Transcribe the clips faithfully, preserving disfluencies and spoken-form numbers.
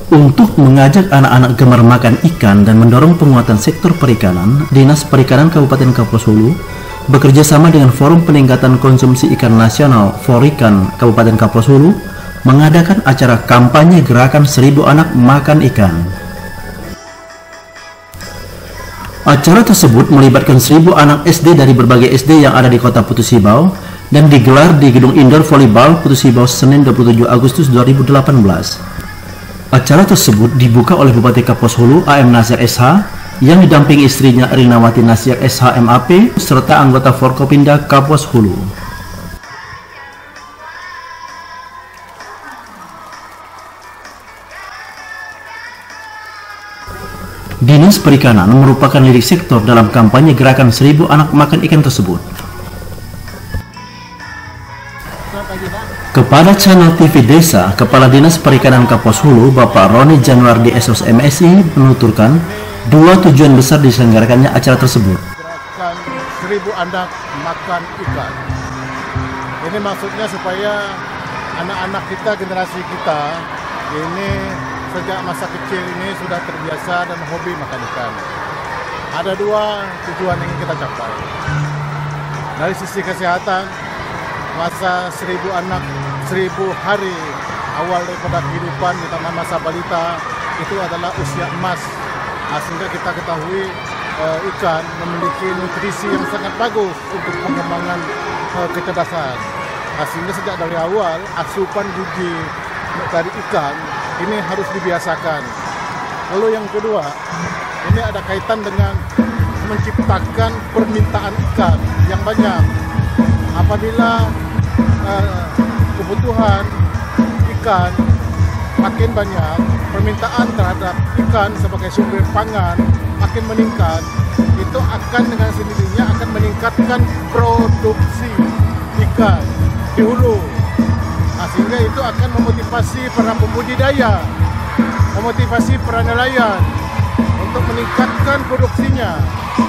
Untuk mengajak anak-anak gemar makan ikan dan mendorong penguatan sektor perikanan, Dinas Perikanan Kabupaten Kapuas Hulu bekerja sama dengan Forum Peningkatan Konsumsi Ikan Nasional Forikan Kabupaten Kapuas Hulu mengadakan acara kampanye gerakan seribu anak makan ikan. Acara tersebut melibatkan seribu anak S D dari berbagai S D yang ada di Kota Putus Ibau dan digelar di Gedung Indoor Volleyball Putus Ibau Senin dua puluh tujuh Agustus dua ribu delapan belas. Acara tersebut dibuka oleh Bupati Kapuas Hulu A M Nasir S H yang didampingi istrinya Rinawati Nasir S H M A P serta anggota Forkopimda Kapuas Hulu. Dinas Perikanan merupakan lirik sektor dalam kampanye gerakan seribu anak makan ikan tersebut. Kepada channel T V Desa, Kepala Dinas Perikanan Kapuas Hulu, Bapak Roni Januardi S O S M S I menuturkan dua tujuan besar diselenggarakannya acara tersebut. Gerakan seribu anak makan ikan. Ini maksudnya supaya anak-anak kita, generasi kita ini sejak masa kecil ini sudah terbiasa dan hobi makan ikan. Ada dua tujuan yang ingin kita capai. Dari sisi kesehatan, masa seribu anak, seribu hari awal daripada kehidupan, terutama masa balita, itu adalah usia emas. Nah, sehingga kita ketahui uh, ikan memiliki nutrisi yang sangat bagus untuk pengembangan uh, kecerdasan. Nah, sehingga sejak dari awal, asupan gizi dari ikan ini harus dibiasakan. Lalu yang kedua, ini ada kaitan dengan menciptakan permintaan ikan yang banyak. Apabila uh, kebutuhan ikan makin banyak, permintaan terhadap ikan sebagai sumber pangan makin meningkat, itu akan dengan sendirinya akan meningkatkan produksi ikan di hulu. Nah, sehingga itu akan memotivasi para pembudidaya, memotivasi para nelayan untuk meningkatkan produksinya.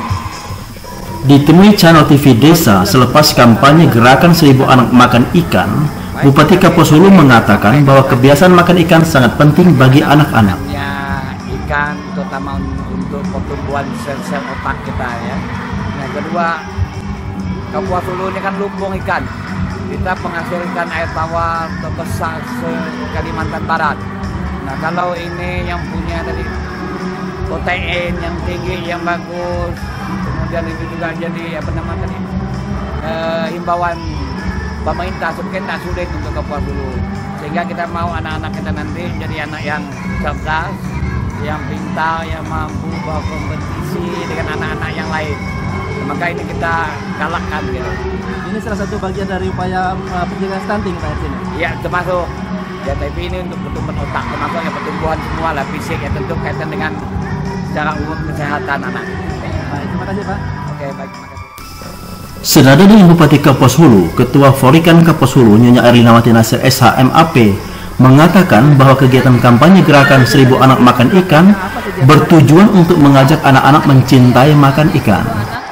Ditemui channel T V Desa selepas kampanye gerakan seribu anak makan ikan, Bupati Kapuas Hulu mengatakan bahwa kebiasaan makan ikan sangat penting bagi anak-anak. Ikan terutama untuk pertumbuhan sel-sel otak kita ya. Yang kedua, Kapuas Hulu ini kan lumbung ikan. Kita penghasil ikan air tawar terbesar se-Kalimantan Barat. Nah, kalau ini yang punya tadi protein yang tinggi, yang bagus, kemudian itu juga jadi apa namanya tadi eh, himbauan pemerintah mungkin tak sulit untuk Kapuas Hulu, sehingga kita mau anak-anak kita nanti jadi anak yang cerdas, yang pintar, yang mampu berkompetisi dengan anak-anak yang lain. Maka ini kita galakkan gitu. Ini salah satu bagian dari upaya uh, pencegahan stunting Pak Ersin. Ya, termasuk. Ya, tapi ini untuk pertumbuhan otak, termasuk ya pertumbuhan semua lah, fisik ya, tentu kaitan dengan secara umum kesehatan anak. Baik, terima kasih Pak. Oke, baik, terima kasih. Senada dengan Bupati Kapuas Hulu, Ketua Forikan Kapuas Hulu Nyonya Rinawati Nasir S H M A P mengatakan bahwa kegiatan kampanye gerakan seribu anak makan ikan bertujuan untuk mengajak anak-anak mencintai makan ikan.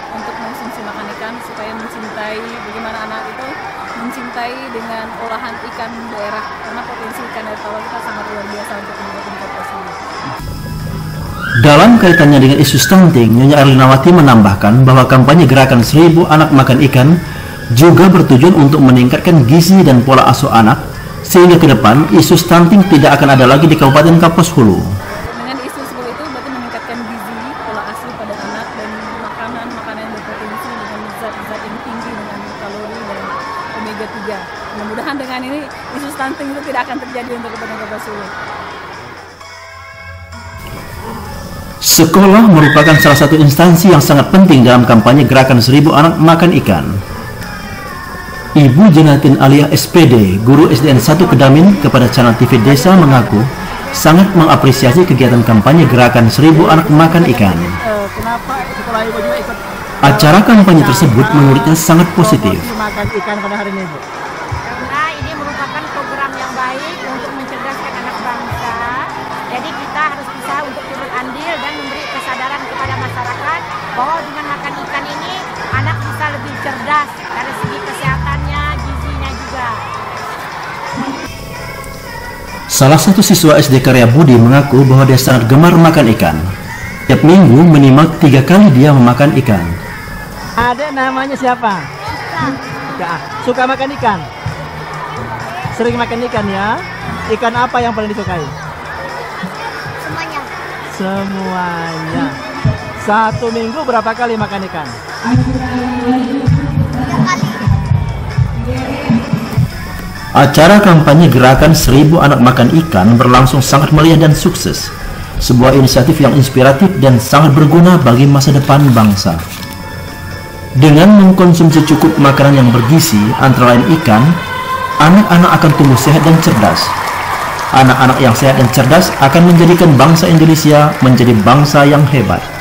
Dengan olahan ikan daerah, karena potensi ikan air tawar kita sangat luar biasa untuk mendukung Kapuas Hulu. Dalam kaitannya dengan isu stunting, Nyonya Erlinawati menambahkan bahwa kampanye gerakan seribu anak makan ikan juga bertujuan untuk meningkatkan gizi dan pola asuh anak, sehingga ke depan isu stunting tidak akan ada lagi di Kabupaten Kapuas Hulu. Dengan isu seperti itu berarti meningkatkan gizi, pola asuh pada anak, dan makanan-makanan yang berpotensi dengan zat-zat yang tinggi dengan kalori dan omega tiga. Mudah-mudahan dengan ini isu stunting itu tidak akan terjadi untuk Kabupaten Kapuas Hulu. Sekolah merupakan salah satu instansi yang sangat penting dalam kampanye gerakan seribu anak makan ikan. Ibu Jenatin Alia S P D, guru S D N satu Kedamin, kepada channel T V Desa mengaku sangat mengapresiasi kegiatan kampanye gerakan seribu anak makan ikan. Kenapa sekolah Ibu juga ikut Acara kampanye tersebut menurutnya sangat positif. makan ikan pada hari ini, Bu? Karena ini merupakan program yang baik untuk mencerdaskan anak bangsa. Jadi kita harus bisa untuk turut andil dan memberi kesadaran kepada masyarakat bahwa dengan makan ikan ini anak bisa lebih cerdas dari segi kesehatannya, gizinya juga. Salah satu siswa S D Karya Budi mengaku bahwa dia sangat gemar makan ikan. Tiap minggu minimal tiga kali dia memakan ikan. Adek namanya siapa? Suka. Suka makan ikan? Sering makan ikan ya? Ikan apa yang paling disukai? Semuanya. Semuanya. Satu minggu berapa kali makan ikan? Tiga kali. Acara kampanye gerakan seribu anak makan ikan berlangsung sangat meriah dan sukses. Sebuah inisiatif yang inspiratif dan sangat berguna bagi masa depan bangsa. Dengan mengkonsumsi cukup makanan yang bergizi, antara lain ikan, anak-anak akan tumbuh sehat dan cerdas. Anak-anak yang sehat dan cerdas akan menjadikan bangsa Indonesia menjadi bangsa yang hebat.